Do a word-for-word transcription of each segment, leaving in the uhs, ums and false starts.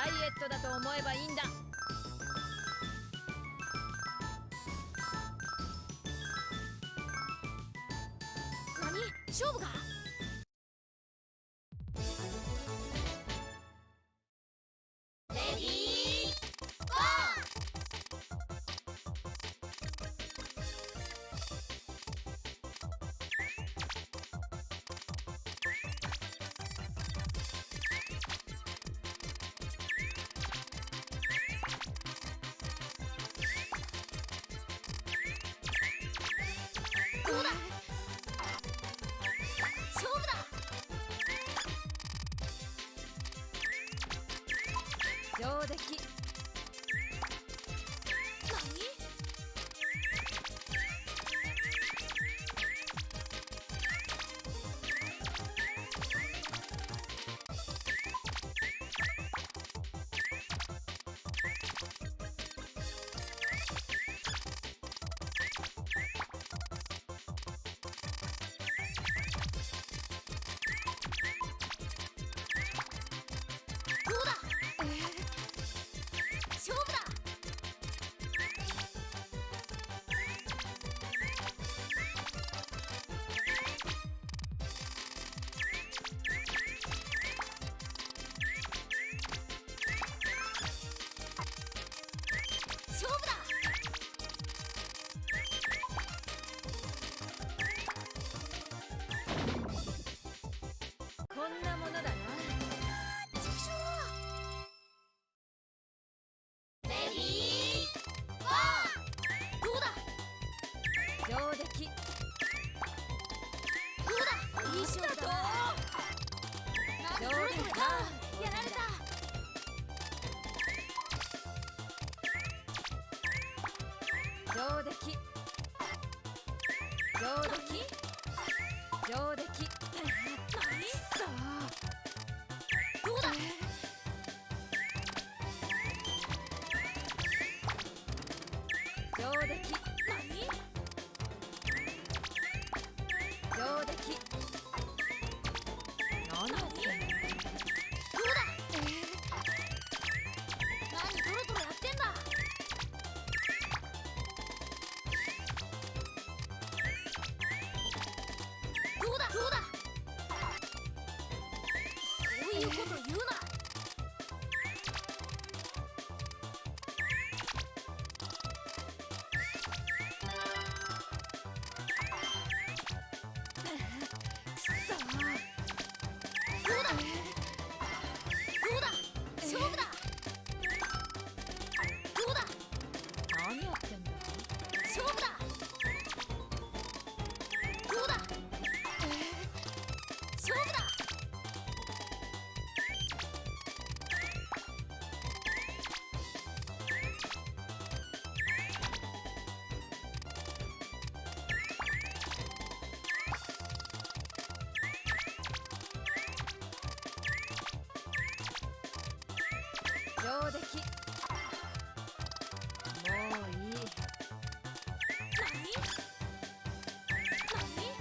ダイエットだと思えばいいんだ。何？勝負か？レディーゴー。どうだ？勝負だ。上出来。何？どうだ？えー、勝負だ。勝負だ。こんなものだな。畜生。レディーゴー。どうだ？上出来。どうだ？いい勝負だ。上出来か。やられた。上出来。上出来。上出来。何？さあ。どうだ？上出来。何？上出来。何やってんの？どうだ？えー、何トロトロやってんだ。どうだ？どうだ？そういうこと言うな。どうだ？どうだ？勝負だ。どうだ？何やってんだ？勝負だ。どうだ？えー、勝負だ。上出来。もういい。何？何？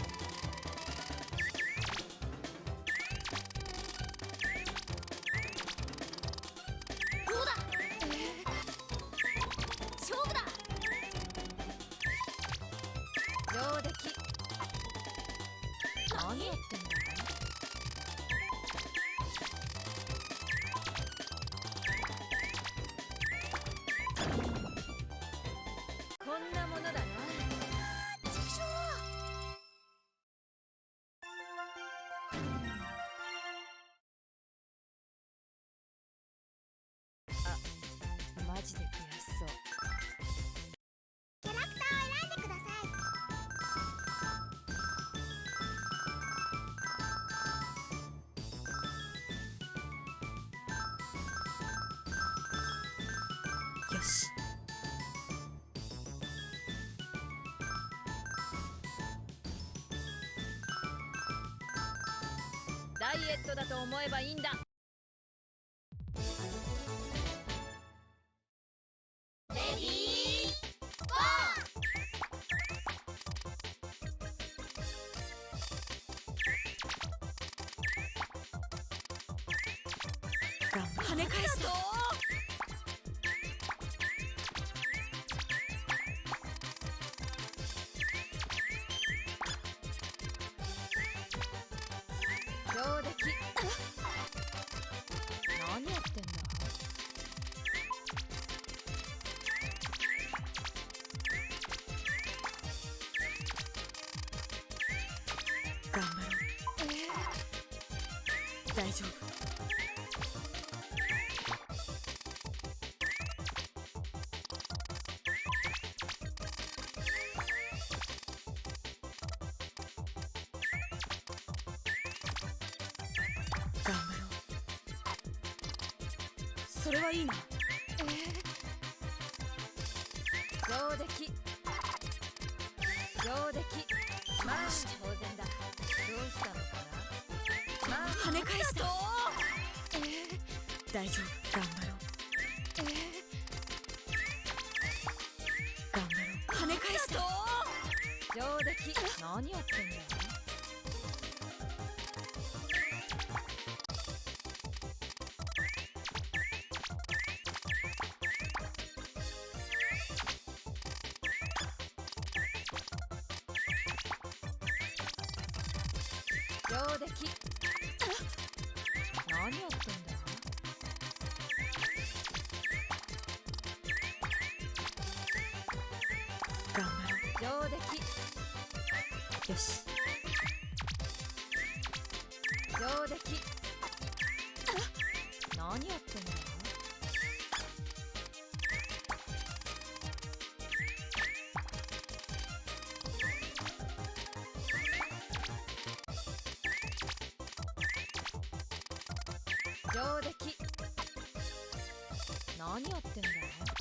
どうだ？えー、勝負だ。上出来。何やってんだ？こんなものだな。畜生。あ、マジで悔しそう。 キャラクターを選んでください。 よし。ダイエットだと思えばいいんだ。レディーゴー。頑張れ。 跳ね返した上出来何やってんだ頑張ろう、えー、大丈夫頑張ろうそれはいいなえー、上出来上出来まあ当然だどうしたのかなまあ跳ね返したえー、大丈夫頑張ろうえー、頑張ろう跳ね返した上出来何やってんだ上出来何やってんだ頑張ろう上出来よし上出来何やってんだ上出来何やってんだ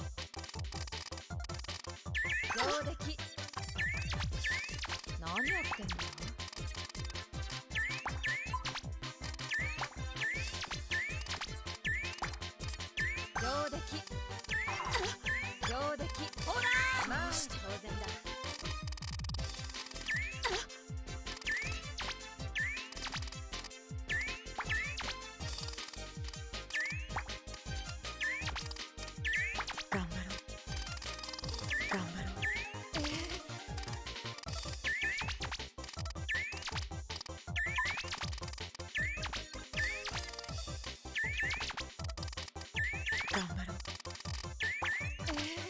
上出来何やってんだ上出来上出来ほらまあ当然だ頑張ろう頑張ろうえー、頑張ろうえー、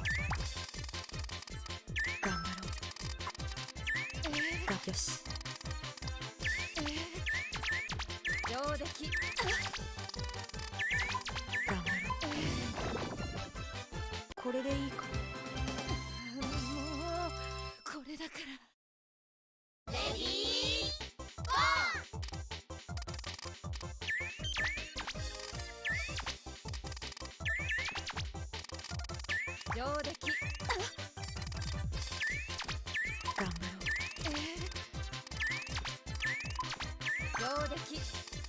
頑張ろうえー、がよしえー、上出来頑張ろうえー、これでいいかもうこれだからレディーゴー上出来頑張ろうえー、上出来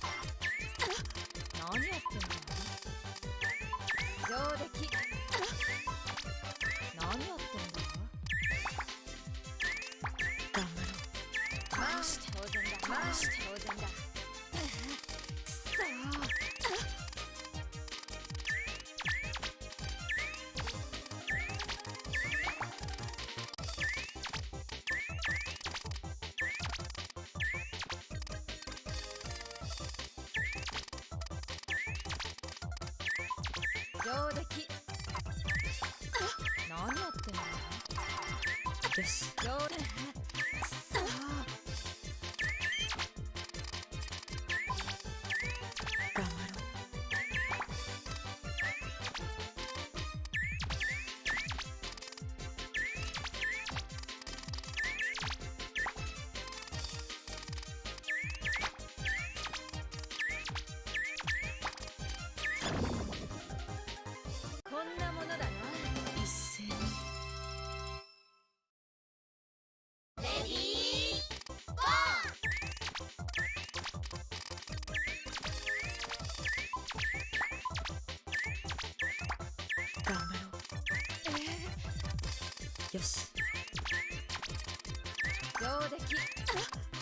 何やってんだ上出来何やってんだ頑張ろうまあ当然だまあ当然だくそ上出来何やってんだよし上出来頑張ろうこんなものだな一斉にレディーゴー頑張ろうえー、よし上出来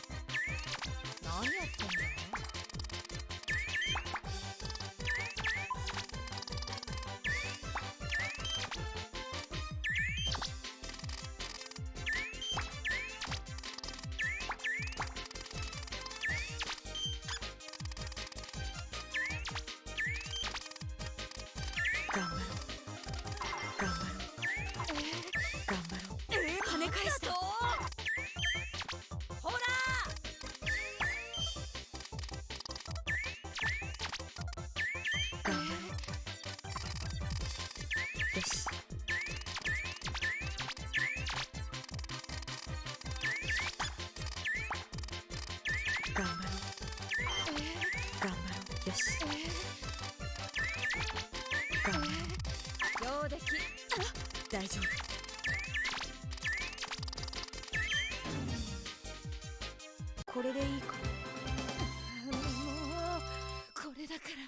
何やってんだ頑張ろう頑張ろう頑張ろう跳ね返したほら頑張ろうよし頑張ろう頑張ろうよし頑張ろう上出来大丈夫これでいいかもうこれだから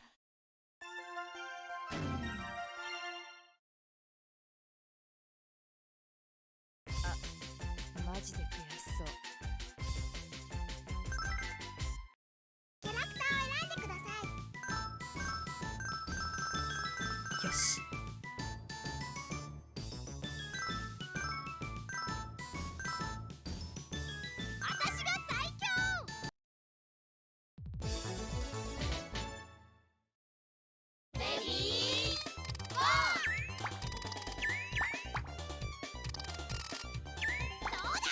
あマジで悔しそうキャラクターを選んでください。 よし私が最強。レディーゴー。どうだ。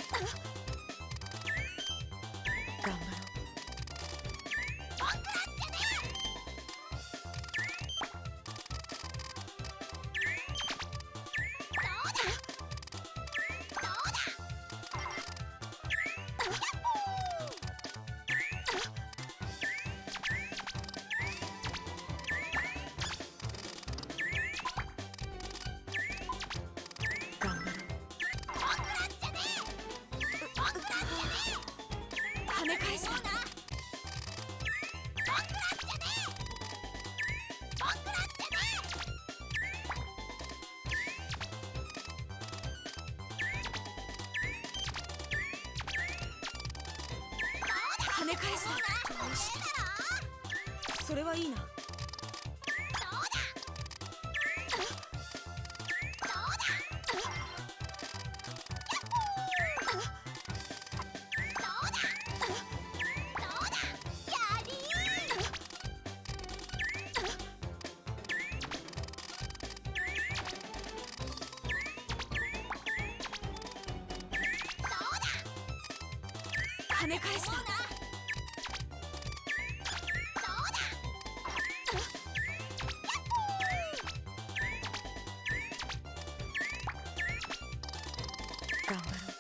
頑張ろう僕らっしゃね。どうだ。どうだ。 頑張ろう僕らっしゃね。僕らっしゃね。 跳ね返した僕らっしゃね。僕らっしゃね。 跳ね返したどうしてそれはいいなどうだ。どうだ。どうだ。どうだ。やり跳ね返した頑張ろう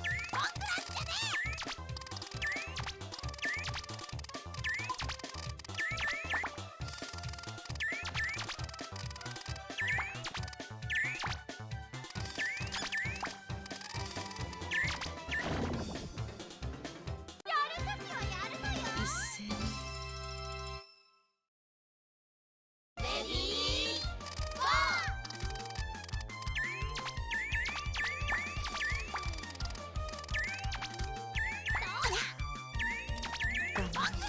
一斉に頑張ろう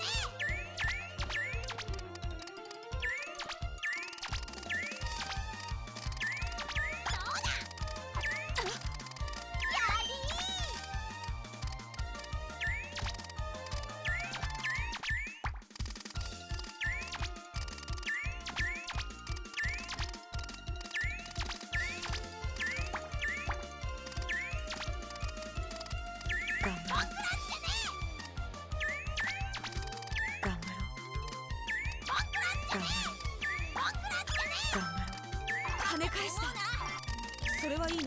頑張ろう頑張ろう頑張ろう頑張ろう跳ね返したそれはいいな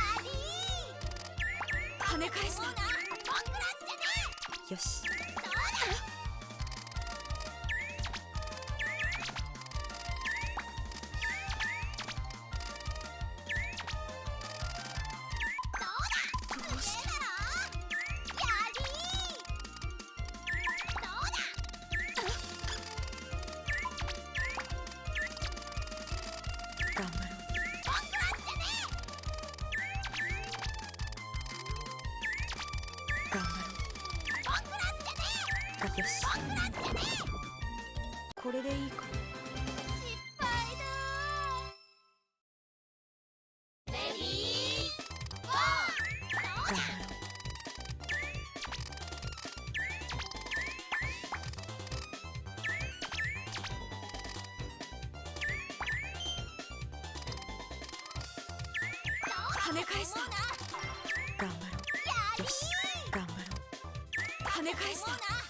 跳ね返したよしどうして頑張ろう頑張ろうよしこれでいいか頑張ろう跳ね返した。頑張ろう。よし、頑張ろう。跳ね返した。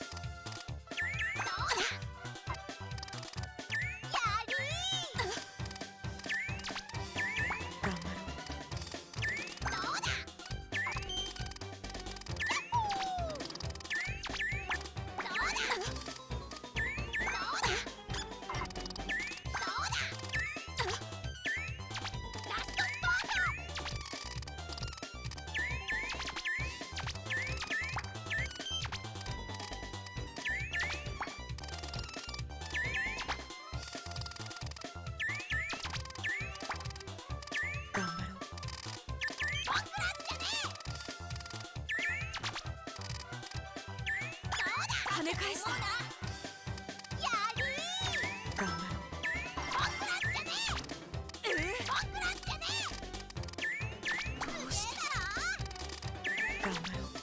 跳ね返した。やりー。頑張ろう。僕らじゃねえ。えー、僕らじゃねえ。どうしてだろ。頑張ろう。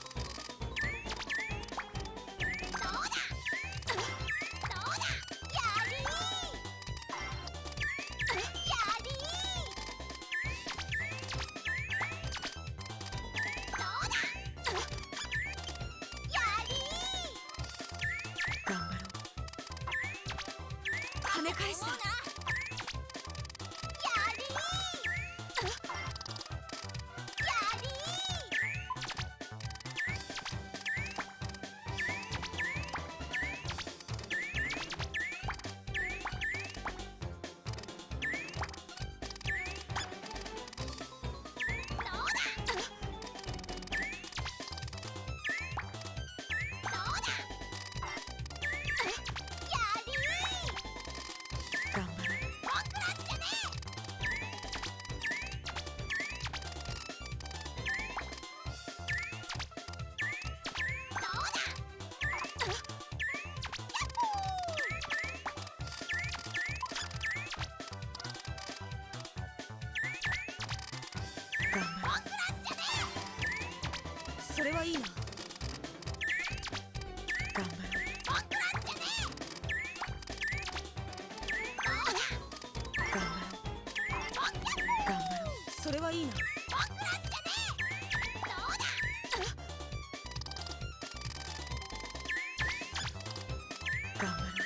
どうだ。どうだ。やりー。やりー。どうだ。頑張ろう。跳ね返した。やりー。やりそれはいいな。頑張ろう。頑張ろう。頑張ろう。それはいいな。頑張ろう。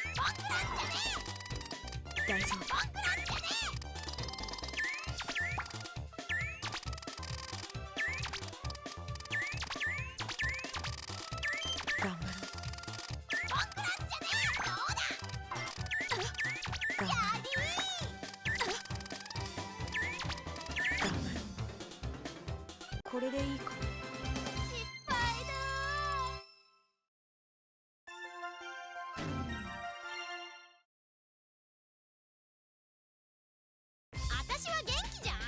大丈夫。頑張ろう。頑張ろう。これでいいか。失敗だー。私は元気じゃん。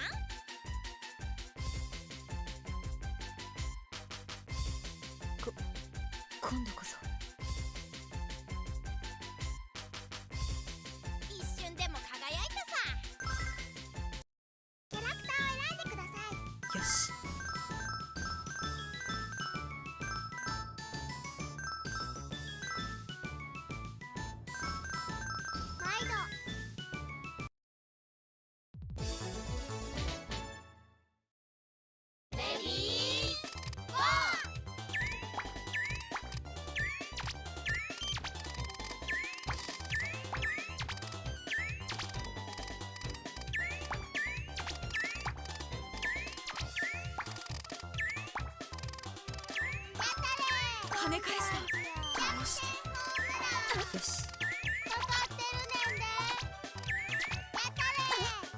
こ今度こそ一瞬でも輝いたさ。キャラクターを選んでください。よし。毎度。レディーゴー。跳ね返した。どうして。よし。かかってるねんで。やったれ。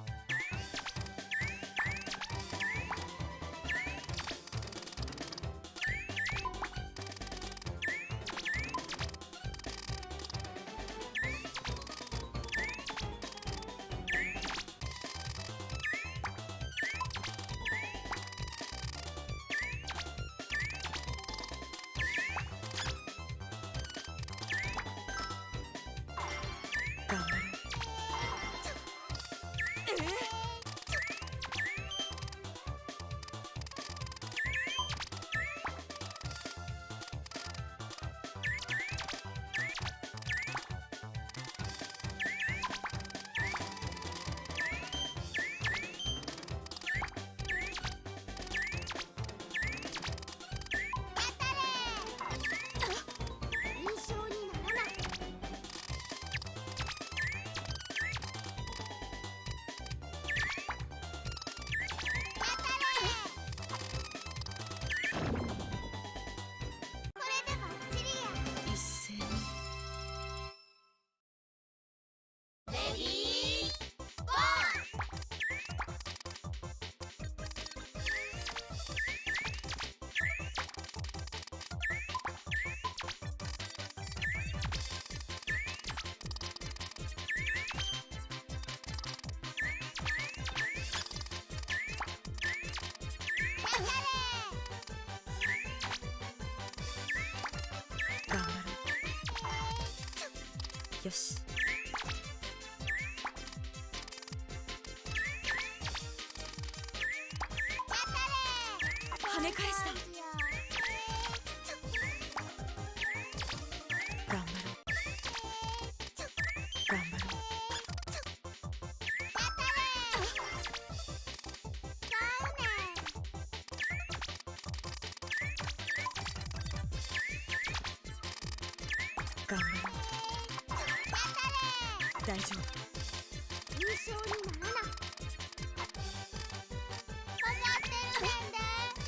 頑張ろう。よし。跳ね返した。頑張ろう。頑張ろう。頑張ろう。大丈夫。 優勝にならな。分かってるねんで。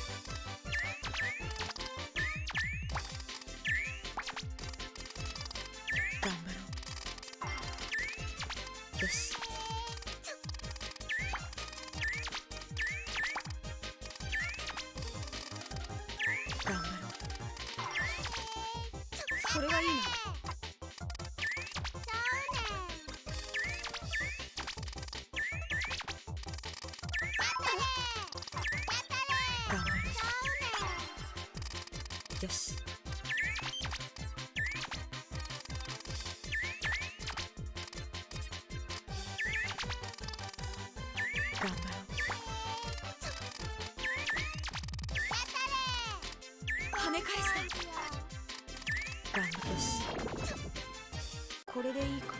頑張ろう。よし。頑張ろう。それはいいな。頑張ろう。よし。頑張ろう。跳ね返した。頑張ろう。よし。これでいいか。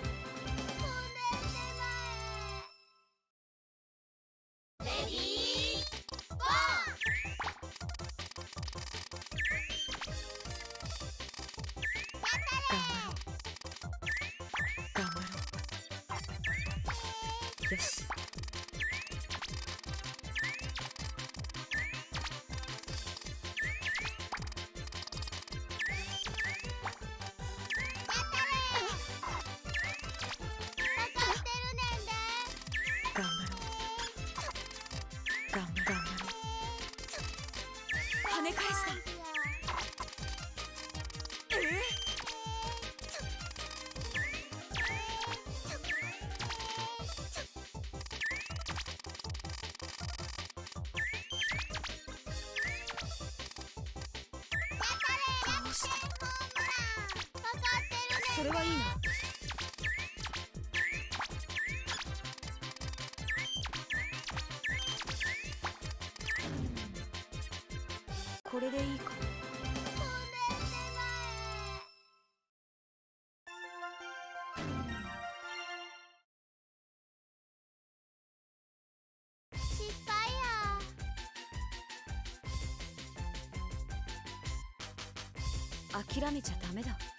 レディーゴー。 頑張ろう。頑張ろう。よし。頑張ろう。頑張頑張ろう。跳ね返した。ええ。どうして。それはいいな。これでいいか。 失敗や。 諦めちゃダメだ。